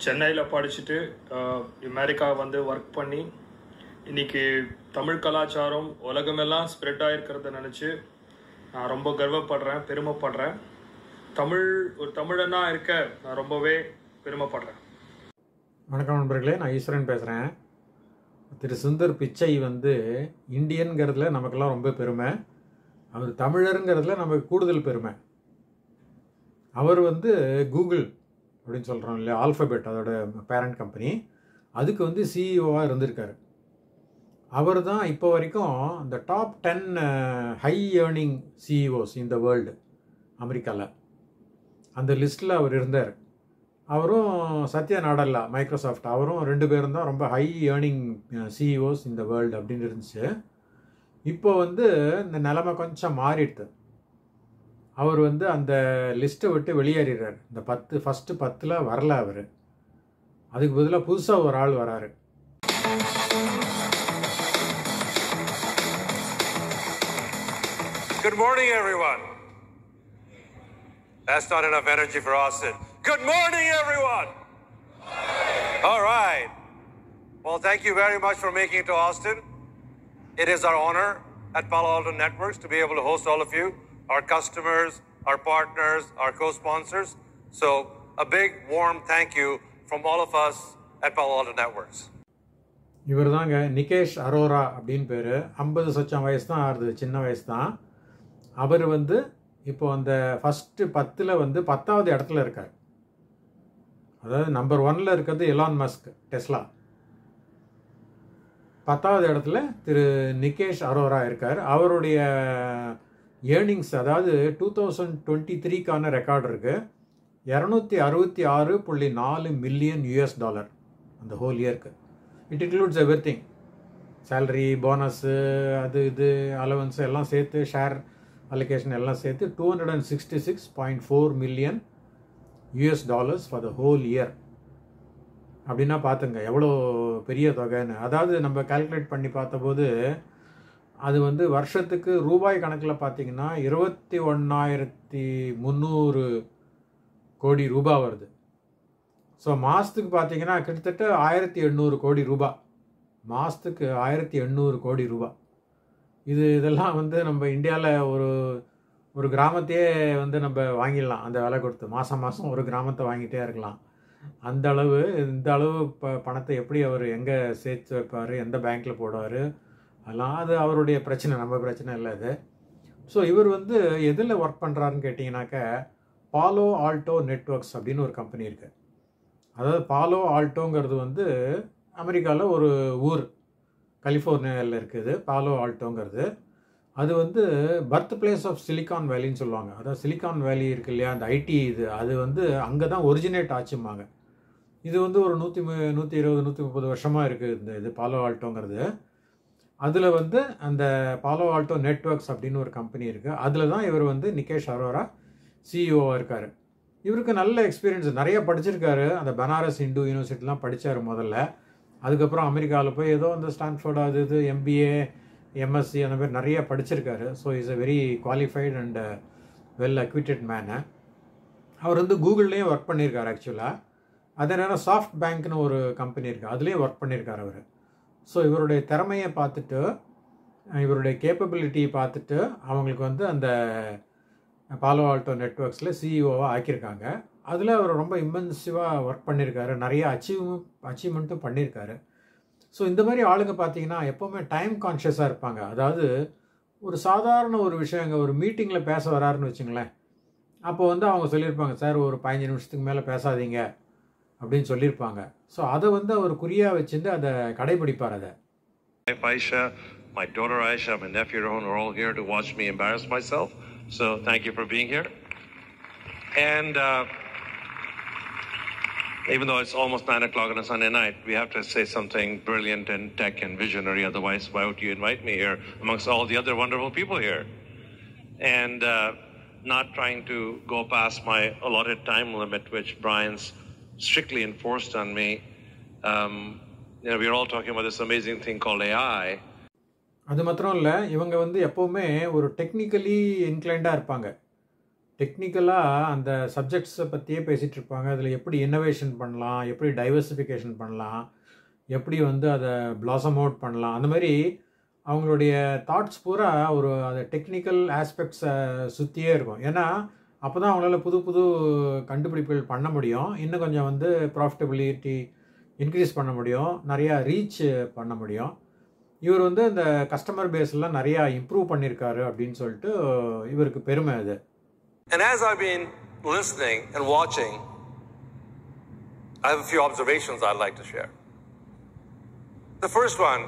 சென்னையில் படிச்சுட்டு அமெரிக்கா வந்து ஒர்க் பண்ணி இன்னைக்கு தமிழ் கலாச்சாரம் உலகமெல்லாம் ஸ்ப்ரெட் ஆகிருக்கிறத நினச்சி நான் ரொம்ப கர்வப்படுறேன், பெருமைப்படுறேன். ஒரு தமிழனா இருக்க நான் ரொம்பவே பெருமைப்படுறேன். வணக்கம் நண்பர்களே, நான் ஈஸ்வரன் பேசுகிறேன். திரு சுந்தர் பிச்சை வந்து இந்தியன்கிறதுல நமக்கெல்லாம் ரொம்ப பெருமை. அவர் தமிழருங்கிறதுல நமக்கு கூடுதல் பெருமை. அவர் வந்து கூகுள் அப்படின்னு சொல்கிறோம் இல்லையா, ஆல்ஃபபெட் அதோட பேரண்ட் கம்பெனி, அதுக்கு வந்து சிஇஓவாக இருந்திருக்காரு. அவர் தான் இப்போ வரைக்கும் இந்த டாப் 10 ஹை ஏர்னிங் சிஇஓஸ் இந்த வேர்ல்டு அமெரிக்காவில், அந்த லிஸ்ட்டில் அவர் இருந்தார். அவரும் சத்யா நாடல்லா மைக்ரோசாஃப்ட், அவரும் 2 பேரும் தான் ரொம்ப ஹை ஏர்னிங் சிஇஓஸ் இந்த வேர்ல்டு அப்படின்னு இருந்துச்சு. இப்போ வந்து இந்த நிலைமை கொஞ்சம் மாறிடுது. அவர் வந்து அந்த லிஸ்ட்டை விட்டு வெளியேறார். இந்த ஃபஸ்ட்டு 10ல் வரல அவர். அதுக்கு பதிலாக புதுசாக ஒரு ஆள் வராரு. Good morning, everyone. That's not enough energy for Austin. Good morning, everyone. All right. Well, thank you very much for making it to Austin. It is our honor at Palo Alto Networks to be able to host all of you, our customers, our partners, our co-sponsors. So a big, warm thank you from all of us at Palo Alto Networks. இவர் தாங்க நிகேஷ் அரோரா அப்படின்னு பேர். 50 சொச்சம் வயசு தான் ஆறுது, சின்ன வயசு தான். அவர் வந்து இப்போ அந்த ஃபஸ்ட்டு 10ல் வந்து 10வது இடத்துல இருக்கார். அதாவது நம்பர் 1ல் இருக்கிறது எலான் மஸ்க், டெஸ்லா. 10வது இடத்துல திரு நிகேஷ் அரோரா இருக்கார். அவருடைய ஏர்னிங்ஸ், அதாவது 2023க்கான ரெக்கார்டு இருக்குது. $266.4 மில்லியன் அந்த ஹோல் இயருக்கு. It includes everything, salary, bonus, அது இது அலவன்ஸ் எல்லாம் சேர்த்து, ஷேர் அலோகேஷன் எல்லாம் சேர்த்து $266.4 million for the whole year. அப்படின்னா பார்த்துங்க எவ்வளோ பெரிய தொகைன்னு. அதாவது நம்ம கால்குலேட் பண்ணி பார்த்தபோது அது வந்து வருஷத்துக்கு ரூபாய் கணக்கில் பார்த்தீங்கன்னா 21,300 கோடி ரூபாய் வருது. ஸோ மாதத்துக்கு பார்த்தீங்கன்னா கிட்டத்தட்ட 1,800 கோடி ரூபாய். மாதத்துக்கு 1,800 கோடி ரூபாய். இதெல்லாம் வந்து நம்ம இந்தியாவில் ஒரு கிராமத்தையே வந்து நம்ம வாங்கிடலாம் அந்த விலை கொடுத்து. மாதம் ஒரு கிராமத்தை வாங்கிட்டே இருக்கலாம். இந்த அளவு பணத்தை எப்படி அவர் எங்கே சேர்த்து வைப்பார், எந்த பேங்க்கில் போடுவார், அதெல்லாம் அது அவருடைய பிரச்சனை, நம்ம பிரச்சனை இல்லை அது. ஸோ இவர் வந்து எதில் ஒர்க் பண்ணுறாருன்னு கேட்டிங்கனாக்க, பாலோ ஆல்டோ நெட்வொர்க்ஸ் அப்படின்னு ஒரு கம்பெனி இருக்குது. அதாவது பாலோ ஆல்டோங்கிறது வந்து அமெரிக்காவில் ஒரு ஊர், கலிஃபோர்னியாவில் இருக்குது பாலோ ஆல்டோங்கிறது. அது வந்து பர்த் பிளேஸ் ஆஃப் சிலிக்கான் வேலின்னு சொல்லுவாங்க. அதாவது சிலிக்கான் வேலி இருக்கு இல்லையா, அந்த ஐடி அது வந்து அங்கே தான் ஒரிஜினேட் ஆச்சும்பாங்க. இது வந்து ஒரு 120-130 வருஷமாக இருக்குது இது பாலோ ஆல்டோங்கிறது. அதில் வந்து அந்த பாலோ ஆல்டோ நெட்வொர்க்ஸ் அப்படின்னு ஒரு கம்பெனி இருக்குது. அதில் தான் இவர் வந்து நிகேஷ் அரோரா சிஇஓவாக இருக்கார். இவருக்கு நல்ல எக்ஸ்பீரியன்ஸ், நிறைய படிச்சிருக்காரு. அந்த பனாரஸ் இந்து யூனிவர்சிட்டிலாம் படித்தார் முதல்ல. அதுக்கப்புறம் அமெரிக்காவில் போய் ஏதோ அந்த ஸ்டான்ஃபோர்டு அது இது எம்பிஏ, எம்எஸ்சி அந்த மாதிரி நிறைய படிச்சிருக்காரு. So is a very qualified and well acquitted man. அவர் வந்து கூகுள்லேயும் ஒர்க் பண்ணியிருக்காரு ஆக்சுவலாக. அதே நேரம் சாஃப்ட் பேங்க்னு ஒரு கம்பெனி இருக்குது, அதுலேயும் ஒர்க் பண்ணியிருக்காரு அவர். ஸோ இவருடைய திறமையை பார்த்துட்டு, இவருடைய கேப்பபிலிட்டியை பார்த்துட்டு அவங்களுக்கு வந்து அந்த பாலோ ஆல்டோ நெட்வொர்க்ஸில் சிஇஓவாக ஆக்கியிருக்காங்க. அதில் அவர் ரொம்ப இம்மென்சிவாக ஒர்க் பண்ணியிருக்காரு, நிறைய அச்சீவ்மெண்ட்டும் பண்ணியிருக்காரு. ஸோ இந்த மாதிரி ஆளுங்க பார்த்தீங்கன்னா எப்போவுமே டைம் கான்ஷியஸாக இருப்பாங்க. அதாவது ஒரு சாதாரண ஒரு விஷயங்க, ஒரு மீட்டிங்கில் பேச வராருன்னு வச்சுங்களேன், அப்போ வந்து அவங்க சொல்லியிருப்பாங்க, சார் ஒரு 15 நிமிஷத்துக்கு மேலே பேசாதீங்க அப்படின்னு சொல்லியிருப்பாங்க. ஸோ அதை வந்து அவர் குறியாக வச்சுட்டு அதை கடைபிடிப்பார். அதை Aisha, my daughter Aisha, my nephew Rohan are all here to watch me embarrass myself. So thank you for being here. And even though it's almost 9 o'clock on a Sunday night, we have to say something brilliant and tech and visionary. Otherwise, why would you invite me here amongst all the other wonderful people here? And not trying to go past my allotted time limit, which Brian's strictly enforced on me. We're all talking about this amazing thing called AI. அது மாத்திரம் இல்லை, இவங்க வந்து எப்போவுமே ஒரு technically இன்க்ளைண்டாக இருப்பாங்க. டெக்னிக்கலாக அந்த சப்ஜெக்ட்ஸை பற்றியே பேசிகிட்டு இருப்பாங்க. அதில் எப்படி இன்னோவேஷன் பண்ணலாம், எப்படி டைவர்சிஃபிகேஷன் பண்ணலாம், எப்படி வந்து அதை பிளாசம் அவுட் பண்ணலாம், அந்த மாதிரி அவங்களுடைய தாட்ஸ் பூரா ஒரு அது டெக்னிக்கல் ஆஸ்பெக்ட்ஸை சுற்றியே இருக்கும். ஏன்னா அப்போ தான் அவங்களால புது புது கண்டுபிடிப்புகள் பண்ண முடியும், இன்னும் கொஞ்சம் வந்து ப்ராஃபிட்டபிலிட்டி இன்க்ரீஸ் பண்ண முடியும், நிறையா ரீச் பண்ண முடியும். இவர் வந்து இந்த கஸ்டமர் பேஸ்லாம் நிறையா இம்ப்ரூவ் பண்ணியிருக்காரு அப்படின்னு சொல்லிட்டு இவருக்கு பெருமை அது. And as I've been listening and watching, I have a few observations I'd like to share. The first one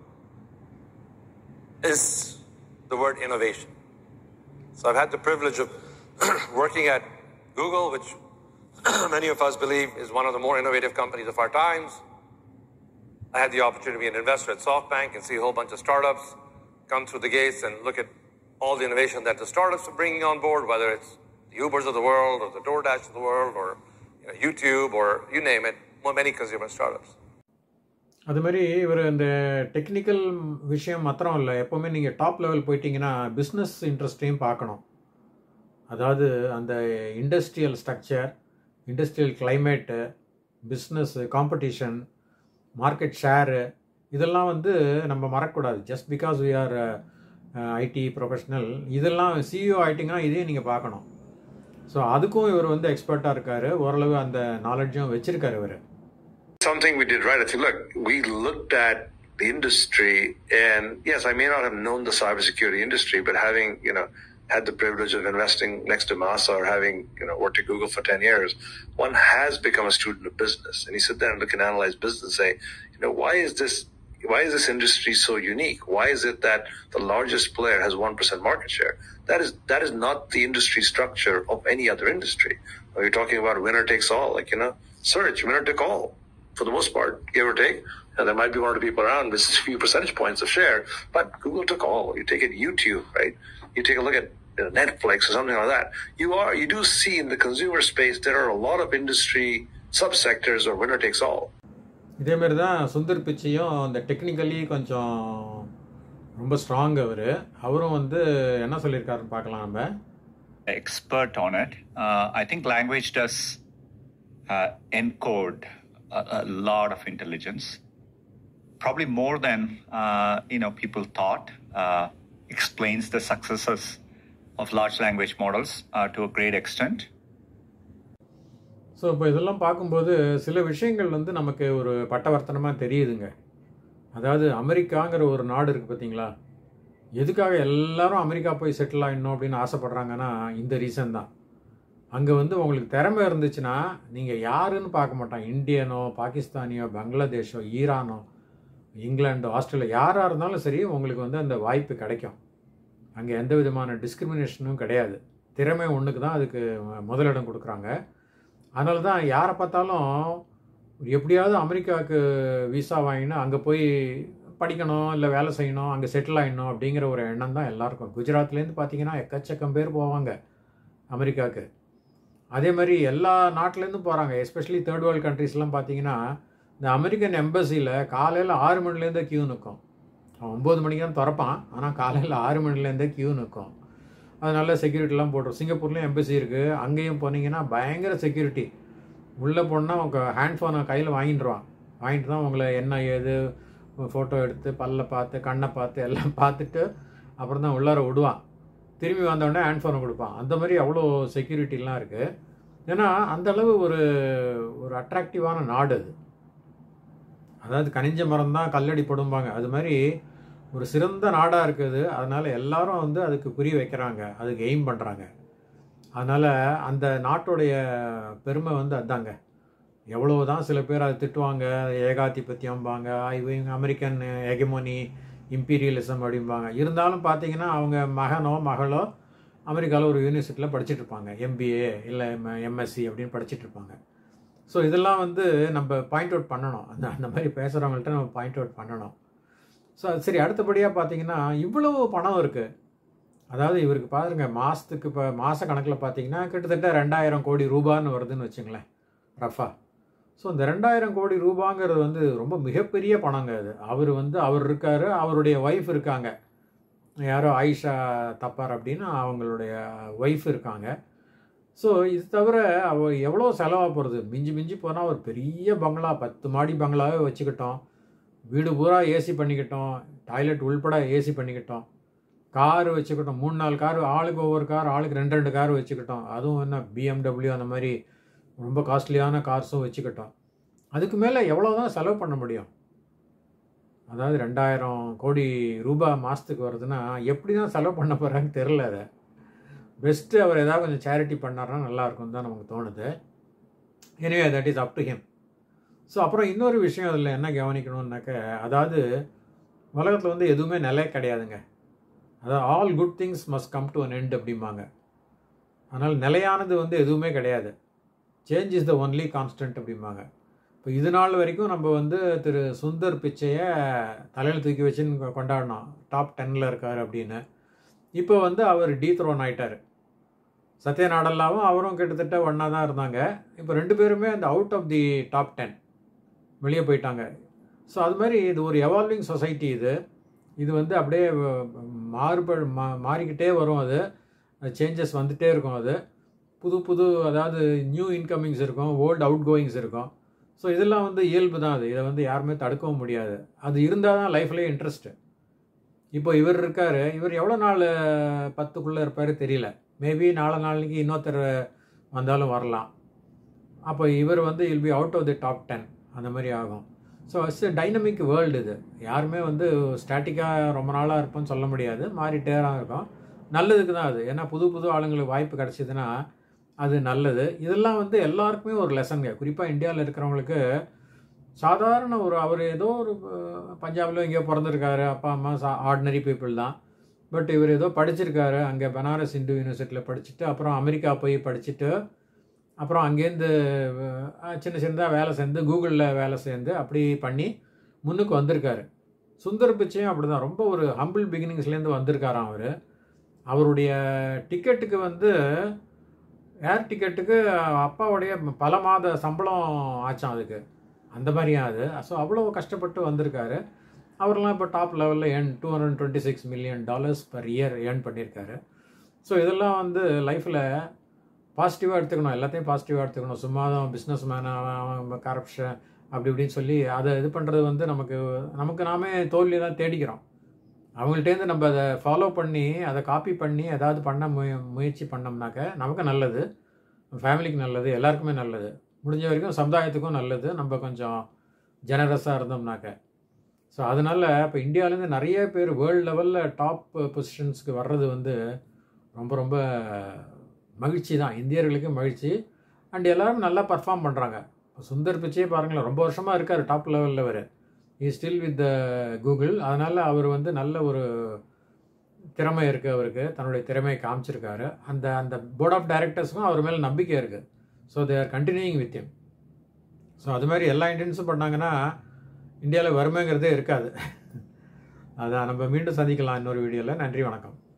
is the word innovation. So I've had the privilege of working at Google, which many of us believe is one of the more innovative companies of our times. I had the opportunity to be an investor at SoftBank and see a whole bunch of startups come through the gates and look at all the innovation that the startups are bringing on board, whether it's the Ubers of the world or the DoorDash of the world or YouTube or you name it, many consumer startups. அது மாதிரி இவர் இந்த technical விஷயம் மாத்திரம் இல்லை, எப்போவுமே நீங்கள் top level போயிட்டீங்கன்னா பிஸ்னஸ் இன்ட்ரெஸ்ட்டையும் பார்க்கணும். அதாவது அந்த industrial structure, industrial climate, business competition, market share, இதெல்லாம் வந்து நம்ம மறக்கக்கூடாது. Just because we are IT professional, இதெல்லாம் சிஇஓ ஆகிட்டிங்கன்னா இதையும் நீங்கள் பார்க்கணும். ஸோ அதுக்கும் இவர் வந்து எக்ஸ்பர்ட்டாக இருக்கார், ஓரளவு அந்த நாலேஜும் வச்சுருக்காரு இவர். Something we did right. I think, look, we looked at the industry, and yes, I may not have known the cybersecurity industry, but having, had the privilege of investing next to Masa or having, worked at Google for 10 years, one has become a student of business. And you sit there and look and analyze business and say, why is this industry so unique? Why is it that the largest player has 1% market share? That is not the industry structure of any other industry. We're talking about winner takes all, search, winner took all. For the most part, give or take. And there might be one or two people around with a few percentage points of share, but Google took all. You take it YouTube, right? You take a look at Netflix or something like that. You do see in the consumer space there are a lot of industry subsectors or winner takes all. இதே மாதிரி தான் சுந்தர் பிச்சையும் அந்த technically கொஞ்சம் ரொம்ப strong. அவரும் வந்து என்ன சொல்லியிருக்காருன்னு பார்க்கலாம் நம்ம. Expert on it. I think language does encode a lot of intelligence, probably more than people thought. Explains the successes of large language models to a great extent. So இப்போ இதெல்லாம் பார்க்கும்போது சில விஷயங்கள் வந்து நமக்கு ஒரு பட்டவர்த்தனமாக தெரியுதுங்க. அதாவது அமெரிக்காங்கிற ஒரு நாடு இருக்குது பார்த்தீங்களா, எதுக்காக எல்லாரும் அமெரிக்கா போய் செட்டில் ஆகிடணும் அப்படின்னு ஆசைப்பட்றாங்கன்னா இந்த ரீசன் தான். அங்கே வந்து உங்களுக்கு திறமை இருந்துச்சுன்னா நீங்கள் யாருன்னு பார்க்க மாட்டாங்க. இந்தியனோ, பாகிஸ்தானியோ, பங்களாதேஷோ, ஈரானோ, இங்கிலாண்டோ, ஆஸ்திரேலியா, யாராக இருந்தாலும் சரி உங்களுக்கு வந்து அந்த வாய்ப்பு கிடைக்கும். அங்கே எந்த விதமான டிஸ்கிரிமினேஷனும் கிடையாது. திறமை ஒன்றுக்கு தான் அதுக்கு முதலிடம் கொடுக்குறாங்க. அதனால தான் யாரை பார்த்தாலும் எப்படியாவது அமெரிக்காவுக்கு விசா வாங்கினா அங்கே போய் படிக்கணும், இல்லை வேலை செய்யணும், அங்கே செட்டில் ஆகிடணும் அப்படிங்கிற ஒரு எண்ணம் தான் எல்லாருக்கும். குஜராத்லேருந்து பார்த்தீங்கன்னா எக்கச்சக்கம் பேர் போவாங்க அமெரிக்காவுக்கு. அதே மாதிரி எல்லா நாட்டிலேருந்தும் போகிறாங்க. எஸ்பெஷலி தேர்ட் வேர்ல்டு கண்ட்ரீஸ்லாம் பார்த்தீங்கன்னா இந்த அமெரிக்கன் எம்பசியில் காலையில் 6 மணிலேருந்தே க்யூ நிற்கும். அவன் 9 மணிக்கு தான் திறப்பான், ஆனால் காலையில் 6 மணிலேருந்தே க்யூ நிற்கும். அதனால செக்யூரிட்டிலாம் போட்டுரும். சிங்கப்பூர்லேயும் எம்பசி இருக்குது, அங்கேயும் போனீங்கன்னா பயங்கர செக்யூரிட்டி. உள்ளே போனால் அவங்க ஹேண்ட் ஃபோனை கையில் வாங்கிட்டு தான் உங்களை என்ன ஏது ஃபோட்டோ எடுத்து பல்ல பார்த்து கண்ணை பார்த்து எல்லாம் பார்த்துட்டு அப்புறம் தான் உள்ளார விடுவான். திரும்பி வந்தோடனே ஹேண்ட் ஃபோனை கொடுப்பான். அந்த மாதிரி அவ்வளோ செக்யூரிட்டிலாம் இருக்குது. ஏன்னா அந்தளவு ஒரு அட்ராக்டிவான நாடு அது. அதாவது கனிஞ்ச மரம் தான் கல்லடி படும்பாங்க, அது மாதிரி ஒரு சிறந்த நாடாக இருக்குது. அதனால் எல்லாரும் வந்து அதுக்கு குறி வைக்கிறாங்க, அதுக்கு எய்ம் பண்ணுறாங்க. அதனால் அந்த நாட்டுடைய பெருமை வந்து அதாங்க. எவ்வளோ தான் சில பேர் அதை திட்டுவாங்க, ஏகாதிபத்தியம்பாங்க, இவங்க அமெரிக்கன் ஹெகமோனி, இம்பீரியலிசம் அப்படிம்பாங்க. இருந்தாலும் பார்த்தீங்கன்னா அவங்க மகனோ மகளோ அமெரிக்காவில் ஒரு யூனிவர்சிட்டியில் படிச்சுட்டு இருப்பாங்க, எம்பிஏ இல்லை எம்எஸ்சி அப்படின்னு படிச்சுட்டு இருப்பாங்க. ஸோ இதெல்லாம் வந்து நம்ம பாயிண்ட் அவுட் பண்ணணும். அந்த மாதிரி பேசுகிறவங்கள்ட்ட நம்ம பாயிண்ட் அவுட் பண்ணணும். ஸோ அது சரி. அடுத்தபடியாக பார்த்தீங்கன்னா இவ்வளோ பணம் இருக்குது. அதாவது இவருக்கு பாருங்க, மாதத்துக்கு இப்போ மாத கணக்கில் பார்த்தீங்கன்னா கிட்டத்தட்ட 2000 கோடி ரூபான்னு வருதுன்னு வச்சுங்களேன் ரஃபா. ஸோ இந்த 2000 கோடி ரூபாங்கிறது வந்து ரொம்ப மிகப்பெரிய பணங்க அது. அவர் இருக்கார், அவருடைய ஒய்ஃப் இருக்காங்க, யாரோ ஆயிஷா தப்பார் அப்படின்னு அவங்களுடைய ஒய்ஃப் இருக்காங்க. ஸோ இது தவிர அவர் எவ்வளோ செலவாக போகிறது, மிஞ்சி மிஞ்சி போனால் ஒரு பெரிய பங்களா 10 மாடி பங்களாவே வச்சுக்கிட்டோம், வீடு பூரா ஏசி பண்ணிக்கிட்டோம், டாய்லெட் உள்பட ஏசி பண்ணிக்கிட்டோம், கார் வச்சுக்கிட்டோம், 3-4 கார், ஆளுக்கு ஒவ்வொரு கார், ஆளுக்கு 2-2 கார் வச்சுக்கிட்டோம், அதுவும் என்ன BMW அந்த மாதிரி ரொம்ப காஸ்ட்லியான கார்ஸும் வச்சுக்கிட்டோம். அதுக்கு மேலே எவ்வளோ தான் செலவு பண்ண முடியும்? அதாவது 2000 கோடி ரூபாய் மாதத்துக்கு வருதுன்னா எப்படி தான் செலவு பண்ண போகிறான்னு தெரில. அதை பெஸ்ட்டு அவர் ஏதாவது கொஞ்சம் சேரிட்டி பண்ணார்னா நல்லாயிருக்கும் தான் நமக்கு தோணுது. Anyway that is up to him. So அப்புறம் இன்னொரு விஷயம் அதில் என்ன கவனிக்கணும்னாக்க, அதாவது உலகத்தில் வந்து எதுவுமே நிலை கிடையாதுங்க. அதாவது all good things must come to an end அப்படிம்பாங்க. அதனால் நிலையானது வந்து எதுவுமே கிடையாது. Change is the only constant அப்படிம்பாங்க. இப்போ இது நாள் வரைக்கும் நம்ம வந்து திரு சுந்தர் பிச்சையை தலையில் தூக்கி வச்சுன்னு கொண்டாடினோம், டாப் 10ல் இருக்கார் அப்படின்னு. இப்போ வந்து அவர் டீத்ரோன் ஆகிட்டார். சத்ய நாடல்லாவும் அவரும் கிட்டத்தட்ட ஒன்றா தான் இருந்தாங்க. இப்போ 2 பேருமே அந்த அவுட் ஆஃப் தி டாப் 10 வெளியே போயிட்டாங்க. ஸோ அது மாதிரி இது ஒரு எவால்விங் சொசைட்டி. இது வந்து அப்படியே மாறிக்கிட்டே வரும். அது சேஞ்சஸ் வந்துகிட்டே இருக்கும். அது புது அதாவது நியூ இன்கமிங்ஸ் இருக்கும், ஓல்டு அவுட் கோயிங்ஸ் இருக்கும். ஸோ இதெல்லாம் வந்து இயல்பு தான். இதை வந்து யாருமே தடுக்கவும் முடியாது. அது இருந்தால் தான் லைஃப்லேயே இன்ட்ரெஸ்ட்டு. இப்போ இவர் இருக்கார், இவர் எவ்வளோ நாள் 10க்குள்ளே இருப்பார் தெரியல. மேபி நாளைக்கு இன்னொருத்தர் வந்தாலும் வரலாம். அப்போ இவர் வந்து will be out of the top 10 அந்த மாதிரி ஆகும். So it's a dynamic world. இது யாருமே வந்து ஸ்டாட்டிக்காக ரொம்ப நாளாக இருப்போம்னு சொல்ல முடியாது, மாறிட்டே தான் இருக்கும். நல்லதுக்கு தான் அது. ஏன்னா புது ஆளுங்களுக்கு வாய்ப்பு கிடச்சிதுன்னா அது நல்லது. இதெல்லாம் வந்து எல்லாருக்குமே ஒரு லெசனுங்க. குறிப்பாக இந்தியாவில் இருக்கிறவங்களுக்கு சாதாரண அவர் ஏதோ ஒரு பஞ்சாபில் எங்கேயோ பிறந்திருக்காரு, அப்பா அம்மா ஆர்டினரி பீப்புள் தான். பட் இவர் ஏதோ படிச்சிருக்காரு, அங்கே பனாரஸ் இந்து யூனிவர்சிட்டியில் படிச்சுட்டு, அப்புறம் அமெரிக்கா போய் படிச்சுட்டு, அப்புறம் அங்கேருந்து சின்னதாக வேலை சேர்ந்து, கூகுளில் வேலை சேர்ந்து அப்படி பண்ணி முன்னுக்கு வந்திருக்காரு. சுந்தர் பிச்சையும் அப்படி தான், ரொம்ப ஒரு ஹம்பிள் பிகினிங்ஸ்லேருந்து வந்திருக்காராம் அவர். அவருடைய டிக்கெட்டுக்கு வந்து ஏர் டிக்கெட்டுக்கு அப்பாவுடைய பல மாத சம்பளம் ஆச்சான் அதுக்கு, அந்த மாதிரியும் அது. ஸோ அவ்வளோ கஷ்டப்பட்டு வந்திருக்காரு. அவரெல்லாம் இப்போ டாப் லெவலில் $226 million per year ஏர்ன் பண்ணியிருக்காரு. ஸோ இதெல்லாம் வந்து லைஃப்பில் பாசிட்டிவாக எடுத்துக்கணும், எல்லாத்தையும் பாசிட்டிவாக எடுத்துக்கணும். சும்மா தான் பிஸ்னஸ் மேனாக கரப்ஷன் அப்படி இப்படின்னு சொல்லி அதை இது பண்ணுறது வந்து நமக்கு நாமே தோல்வியை தான் தேடிக்கிறோம். அவங்கள்ட்டேருந்து நம்ம அதை ஃபாலோ பண்ணி அதை காப்பி பண்ணி ஏதாவது பண்ண முயற்சி பண்ணோம்னாக்க நமக்கு நல்லது, ஃபேமிலிக்கு நல்லது, எல்லாருக்குமே நல்லது, முடிஞ்ச வரைக்கும் சமுதாயத்துக்கும் நல்லது, நம்ம கொஞ்சம் ஜெனரஸாக இருந்தோம்னாக்க. ஸோ அதனால் இப்போ இந்தியாவிலேருந்து நிறைய பேர் வேர்ல்டு லெவலில் டாப் பொசிஷன்ஸ்க்கு வர்றது வந்து ரொம்ப ரொம்ப மகிழ்ச்சி தான், இந்தியர்களுக்கு மகிழ்ச்சி. அண்ட் எல்லோரும் நல்லா பர்ஃபார்ம் பண்ணுறாங்க. இப்போ சுந்தர் பிச்சையே பாருங்களேன், ரொம்ப வருஷமாக இருக்கார் டாப் லெவலில். அவர் இஸ் ஸ்டில் வித் கூகுள். அதனால் அவர் வந்து நல்ல ஒரு திறமை இருக்குது அவருக்கு, தன்னுடைய திறமையை காமிச்சிருக்காரு. அந்த போர்ட் ஆஃப் டைரக்டர்ஸுக்கும் அவர் மேலே நம்பிக்கை இருக்குது. So they are continuing with him. So அது மாதிரி எல்லா இண்டியன்ஸும் பண்ணாங்கன்னா இந்தியாவில் வறுமைங்கிறதே இருக்காது. அதான் நம்ம மீண்டும் சந்திக்கலாம் இன்னொரு வீடியோவில். நன்றி, வணக்கம்.